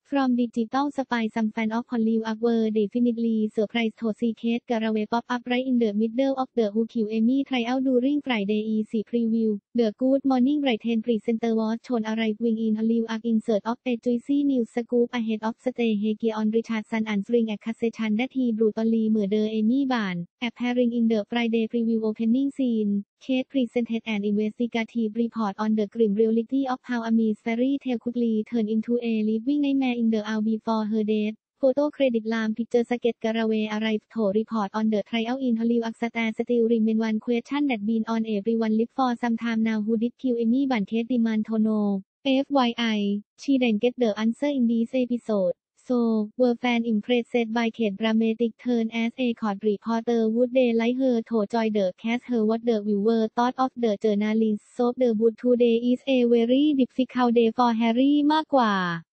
From digital spy some fan of Hollyoaks were definitely surprised to see Kate Garraway pop up right in the middle of the Who Killed Amy tryout during Friday EC preview. The Good Morning Brighton presenter was shown arriving in Hollyoaks in search of a juicy news scoop ahead of stay on Richardson answering accusation that he brutally murdered Amy Barnes. Appearing in the Friday preview opening scene, Kate presented an investigative report on the grim reality of how Amy's fairy tale quickly turned into a living nightmare in the hour before her death. Photo credit lam picture sketch Garraway arrived to report on the trial in Hollyoaks. Star still remain one question that been on everyone's lips for some time now. Who did kill Amy Barnes? Kate demand to know. FYI, she didn't get the answer in this episode. So, were fans impressed by Kate's dramatic turn as a court reporter? Would they like her to join the cast? Her what the viewer thought of the journalist? So the but today is a very difficult day for Harry มากกว่า